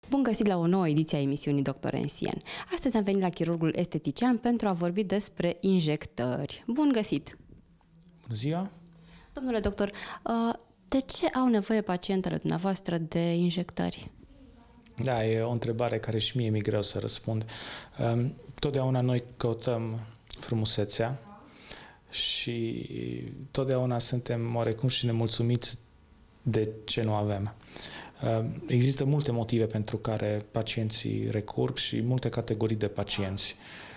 Bun găsit la o nouă ediție a emisiunii Dr. NCN. Astăzi am venit la chirurgul estetician pentru a vorbi despre injectări. Bun găsit! Bună ziua! Domnule doctor, de ce au nevoie pacientele dumneavoastră de injectări? Da, e o întrebare care și mie mi-e greu să răspund. Totdeauna noi căutăm frumusețea și totdeauna suntem oarecum și nemulțumiți de ce nu avem. Există multe motive pentru care pacienții recurg și multe categorii de pacienți.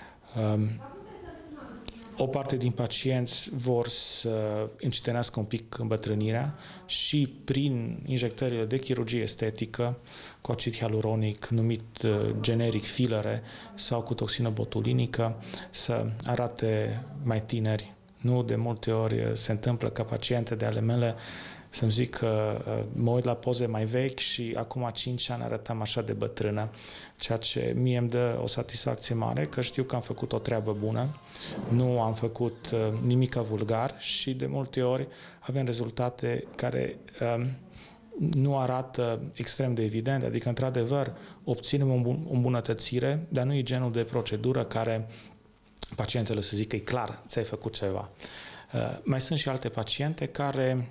O parte din pacienți vor să încetinească un pic îmbătrânirea și prin injectările de chirurgie estetică cu acid hialuronic, numit generic fillere, sau cu toxină botulinică, să arate mai tineri. Nu de multe ori se întâmplă ca paciente de ale mele să-mi zic că mă uit la poze mai vechi și acum 5 ani arătam așa de bătrână, ceea ce mie îmi dă o satisfacție mare, că știu că am făcut o treabă bună, nu am făcut nimic vulgar și de multe ori avem rezultate care nu arată extrem de evident, adică într-adevăr obținem o îmbunătățire, dar nu e genul de procedură care pacientele să zică, e clar, ți-ai făcut ceva. Mai sunt și alte paciente care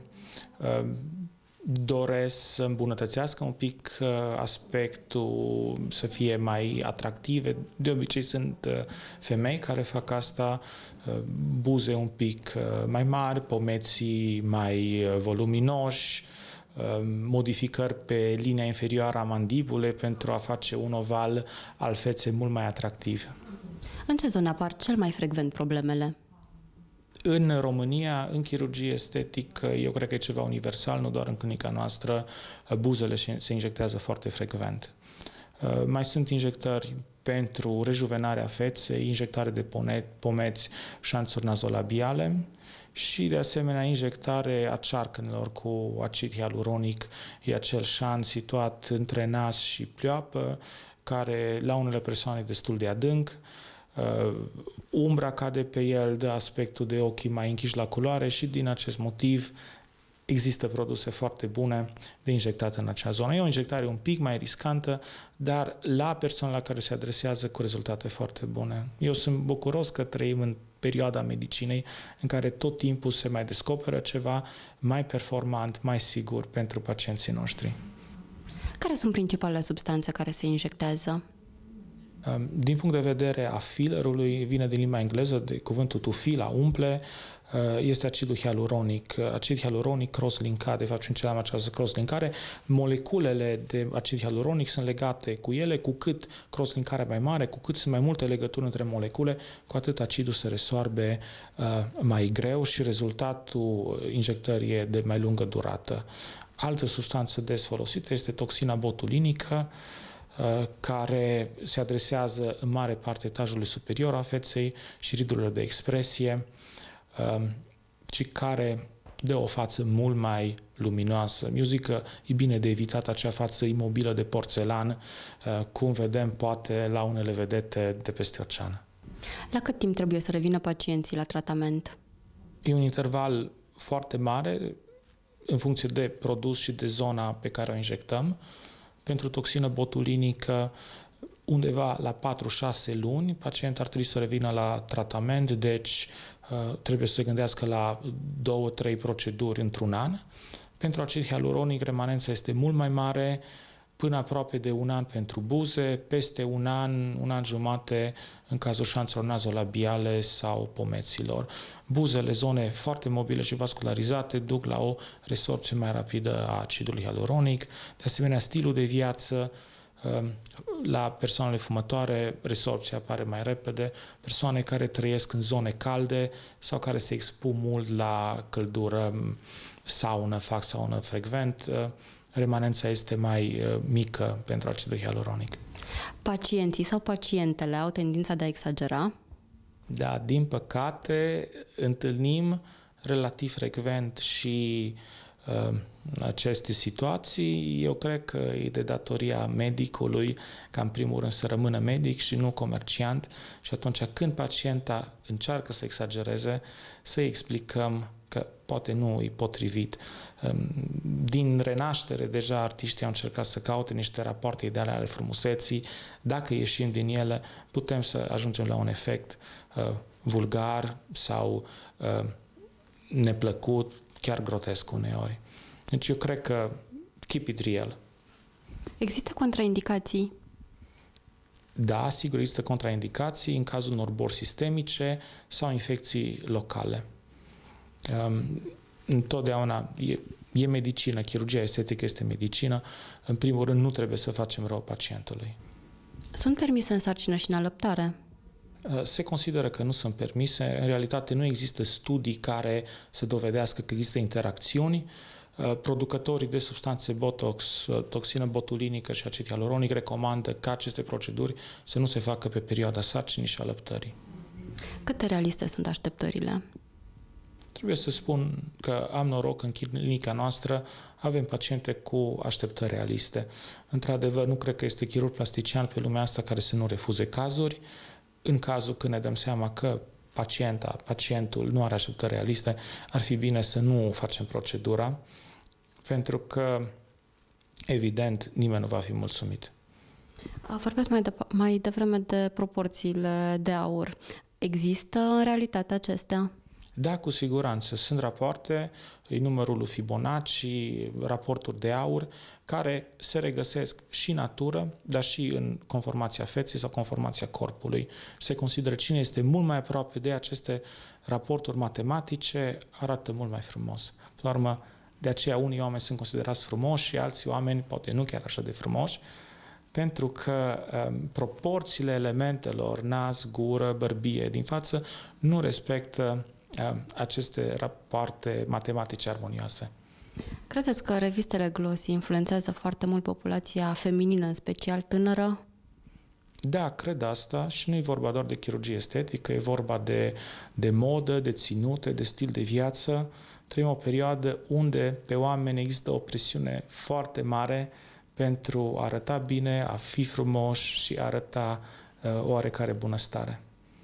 doresc să îmbunătățească un pic aspectul, să fie mai atractive. De obicei sunt femei care fac asta, buze un pic mai mari, pomeții mai voluminoși, modificări pe linia inferioară a mandibulei pentru a face un oval al feței mult mai atractiv. În ce zonă apar cel mai frecvent problemele? În România, în chirurgie estetică, eu cred că e ceva universal, nu doar în clinica noastră, buzele se injectează foarte frecvent. Mai sunt injectări pentru rejuvenarea feței, injectare de pomeți, șanțuri nazolabiale și, de asemenea, injectare a cearcănelor cu acid hialuronic. E acel șanț situat între nas și pleoapă, care la unele persoane e destul de adânc. Umbra cade pe el, dă aspectul de ochii mai închiși la culoare și din acest motiv există produse foarte bune de injectat în acea zonă. E o injectare un pic mai riscantă, dar la persoanele la care se adresează cu rezultate foarte bune. Eu sunt bucuros că trăim în perioada medicinei în care tot timpul se mai descoperă ceva mai performant, mai sigur pentru pacienții noștri. Care sunt principalele substanțe care se injectează? Din punct de vedere a fillerului, vine din limba engleză de cuvântul to fill, a umple, este acidul hialuronic. Acid hialuronic cross-linkat, de fapt, în această cross-linkare, moleculele de acid hialuronic sunt legate cu ele, cu cât cross-linkarea mai mare, cu cât sunt mai multe legături între molecule, cu atât acidul se resoarbe mai greu și rezultatul injectării e de mai lungă durată. Altă substanță des folosită este toxina botulinică, care se adresează în mare parte etajului superior a feței și ridurilor de expresie și care dă o față mult mai luminoasă. Eu zic că e bine de evitat acea față imobilă de porțelan, cum vedem poate la unele vedete de peste ocean. La cât timp trebuie să revină pacienții la tratament? E un interval foarte mare în funcție de produs și de zona pe care o injectăm. Pentru toxină botulinică, undeva la 4-6 luni, pacientul ar trebui să revină la tratament, deci trebuie să se gândească la 2-3 proceduri într-un an. Pentru acid hialuronic, remanența este mult mai mare, până aproape de un an pentru buze, peste un an jumate în cazul șanțelor nazolabiale sau pomeților. Buzele, zone foarte mobile și vascularizate, duc la o resorpție mai rapidă a acidului hialuronic. De asemenea, stilul de viață, la persoanele fumătoare, resorpția apare mai repede. Persoane care trăiesc în zone calde sau care se expun mult la căldură, saună, fac saună frecvent, remanența este mai mică pentru acidul hialuronic. Pacienții sau pacientele au tendința de a exagera? Da, din păcate întâlnim relativ frecvent și aceste situații, eu cred că e de datoria medicului ca în primul rând să rămână medic și nu comerciant și atunci când pacienta încearcă să exagereze, să explicăm că poate nu e potrivit. Din renaștere, deja artiștii au încercat să caute niște rapoarte ideale ale frumuseții. Dacă ieșim din ele, putem să ajungem la un efect vulgar sau neplăcut, chiar grotesc uneori. Deci eu cred că keep it real. Există contraindicații? Da, sigur există contraindicații în cazul unor boli sistemice sau infecții locale. Întotdeauna e medicină, chirurgia estetică este medicină. În primul rând, nu trebuie să facem rău pacientului. Sunt permise însărcină și în alăptare? Se consideră că nu sunt permise. În realitate nu există studii care să dovedească că există interacțiuni. Producătorii de substanțe Botox, toxină botulinică și acid hialuronic recomandă ca aceste proceduri să nu se facă pe perioada sarcinii și alăptării. Cât de realiste sunt așteptările? Trebuie să spun că am noroc în clinica noastră, avem paciente cu așteptări realiste. Într-adevăr, nu cred că este chirurg plastician pe lumea asta care să nu refuze cazuri. În cazul când ne dăm seama că pacientul nu are așteptări realiste, ar fi bine să nu facem procedura, pentru că, evident, nimeni nu va fi mulțumit. Vorbesc mai devreme de proporțiile de aur. Există în realitate acestea? Da, cu siguranță. Sunt rapoarte, numărul lui Fibonacci, raporturi de aur, care se regăsesc și în natură, dar și în conformația feței sau conformația corpului. Se consideră cine este mult mai aproape de aceste raporturi matematice, arată mult mai frumos. La urmă, de aceea unii oameni sunt considerați frumoși și alții oameni, poate nu chiar așa de frumoși, pentru că proporțiile elementelor, nas, gură, bărbie din față nu respectă aceste rapoarte matematice armonioase. Credeți că revistele glossy influențează foarte mult populația feminină, în special tânără? Da, cred asta și nu e vorba doar de chirurgie estetică, e vorba de modă, de ținute, de stil de viață. Trăim o perioadă unde pe oameni există o presiune foarte mare pentru a arăta bine, a fi frumoși și a arăta oarecare bunăstare.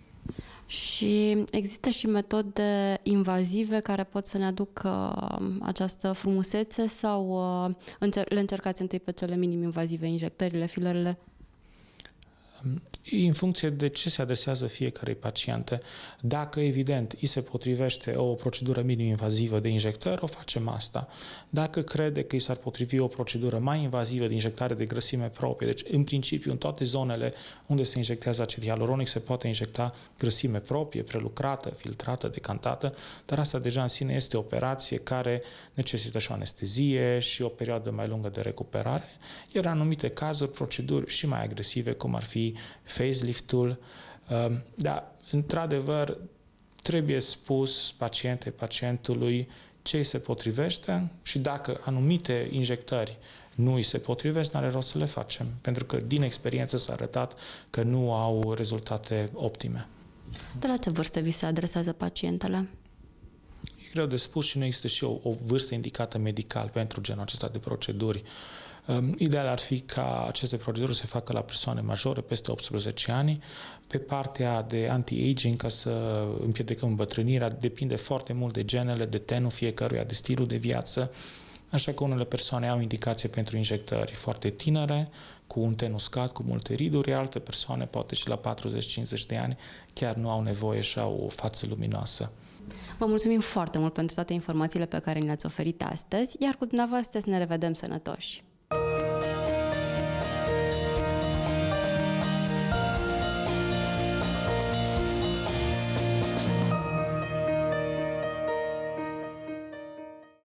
Și există și metode invazive care pot să ne aducă această frumusețe sau le încercați întâi pe cele minim invazive, injectările, filerele? În funcție de ce se adresează fiecarei paciente. Dacă, evident, îi se potrivește o procedură minim-invazivă de injectări, o facem asta. Dacă crede că îi s-ar potrivi o procedură mai invazivă de injectare de grăsime proprie, deci, în principiu, în toate zonele unde se injectează acid hialuronic, se poate injecta grăsime proprie, prelucrată, filtrată, decantată, dar asta deja în sine este o operație care necesită și o anestezie și o perioadă mai lungă de recuperare, iar în anumite cazuri, proceduri și mai agresive, cum ar fi facelift-ul, dar, într-adevăr, trebuie spus pacientului ce îi se potrivește și dacă anumite injectări nu îi se potrivesc, n-are rost să le facem, pentru că din experiență s-a arătat că nu au rezultate optime. De la ce vârstă vi se adresează pacientele? E greu de spus și nu există și o vârstă indicată medical pentru genul acesta de proceduri. Ideal ar fi ca aceste proceduri să se facă la persoane majore, peste 18 ani. Pe partea de anti-aging, ca să împiedicăm îmbătrânirea, depinde foarte mult de genele, de tenul fiecăruia, de stilul de viață. Așa că unele persoane au indicație pentru injectări foarte tinere, cu un ten uscat, cu multe riduri, alte persoane, poate și la 40-50 de ani, chiar nu au nevoie și au o față luminoasă. Vă mulțumim foarte mult pentru toate informațiile pe care ni le-ați oferit astăzi, iar cu dumneavoastră să ne revedem sănătoși!